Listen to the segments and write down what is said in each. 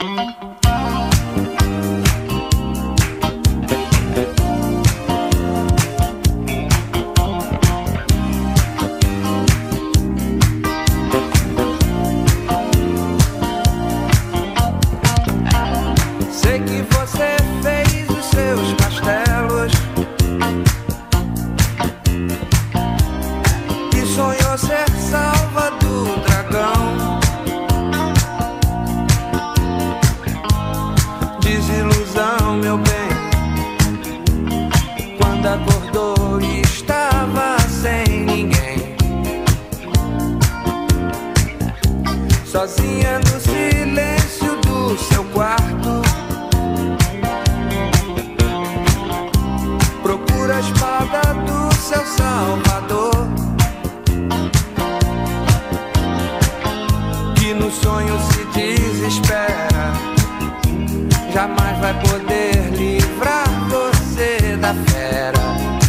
Sei que você fez os seus castelos e sonhou ser salva do dragão. Desilusão, meu bem, quando acordou e estava sem ninguém, sozinha no silêncio do seu quarto. Procura a espada do seu salvador, que no sonho se desespera, jamais vai poder livrar você da fera,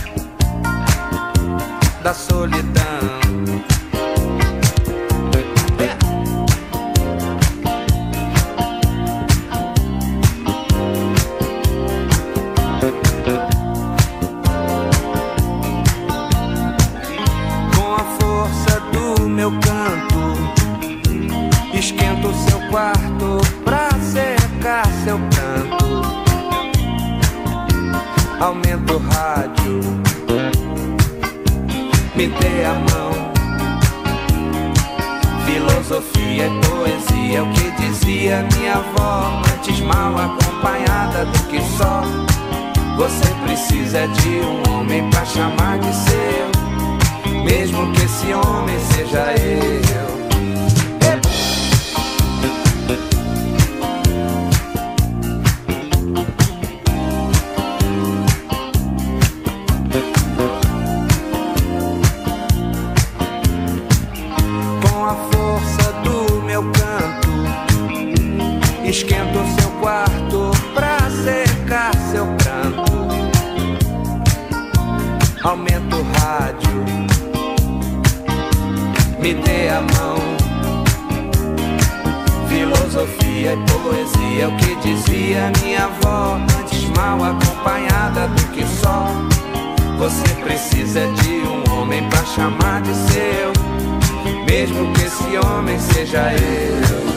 da solidão. Com a força do meu canto, esquento o seu quarto pra secar seu pranto. Aumenta o rádio, me dê a mão. Filosofia e poesia, o que dizia minha avó, antes mal acompanhada do que só. Você precisa de um homem pra chamar de seu, mesmo que esse homem seja eu. Com a força do meu canto, esquento seu quarto pra secar seu pranto. Aumenta o rádio, me dê a mão. Filosofia e poesia, o que dizia minha avó, antes mal acompanhada do que só. Você precisa de um homem pra chamar de seu, mesmo que esse homem seja eu.